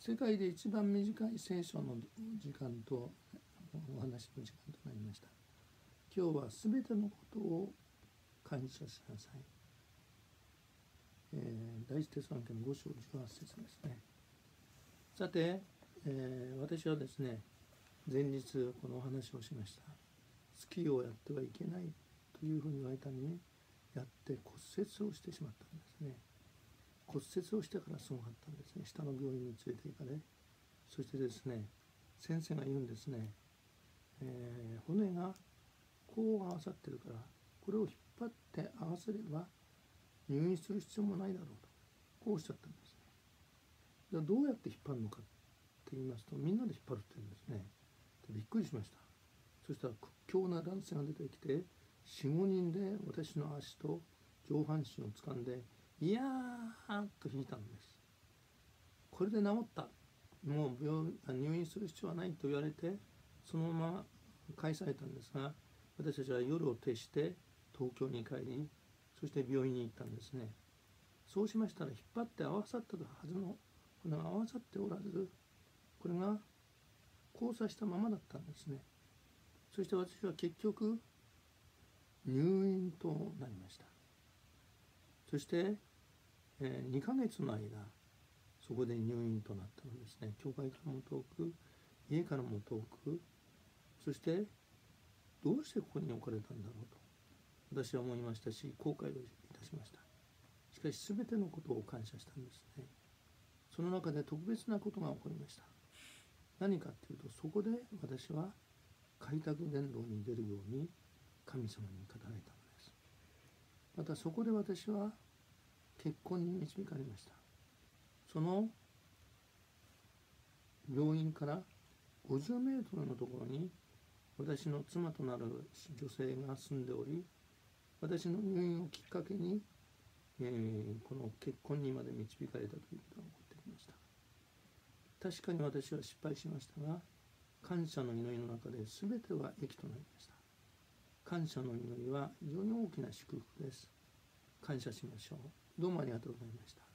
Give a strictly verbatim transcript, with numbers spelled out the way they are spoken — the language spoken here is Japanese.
世界で一番短い聖書の時間とお話の時間となりました。今日はすべてのことを感謝しなさい。えー、第一テスタメントのご章じゅうはち節ですね。さて、えー、私はですね、前日このお話をしました。スキーをやってはいけないというふうに言われたのに、やって骨折をしてしまったんですね。骨折をしてからすごかったんですね。下の病院に連れて行かれ、そしてですね、先生が言うんですね、えー、骨がこう合わさってるから、これを引っ張って合わせれば入院する必要もないだろうと、こうおっしゃったんですね。じゃあどうやって引っ張るのかって言いますと、みんなで引っ張るって言うんですね。でびっくりしました。そしたら屈強な男性が出てきて、よん、ごにんで私の足と上半身を掴んで、いやーっと引いたんです。これで治った。もう病入院する必要はないと言われて、そのまま返されたんですが、私たちは夜を徹して東京に帰り、そして病院に行ったんですね。そうしましたら、引っ張って合わさったはずの骨が合わさっておらず、これが交差したままだったんですね。そして私は結局入院となりました。そして、えー、にかげつの間そこで入院となったのですね。教会からも遠く、家からも遠く、そしてどうしてここに置かれたんだろうと私は思いましたし、後悔をいたしました。しかし全てのことを感謝したんですね。その中で特別なことが起こりました。何かというと、そこで私は開拓伝道に出るように神様に語られたのです。またそこで私は結婚に導かれました。その病院からごじゅうメートルのところに私の妻となる女性が住んでおり、私の入院をきっかけに、えー、この結婚にまで導かれたということが起こってきました。確かに私は失敗しましたが、感謝の祈りの中で全ては益となりました。感謝の祈りは非常に大きな祝福です。感謝しましょう。どうもありがとうございました。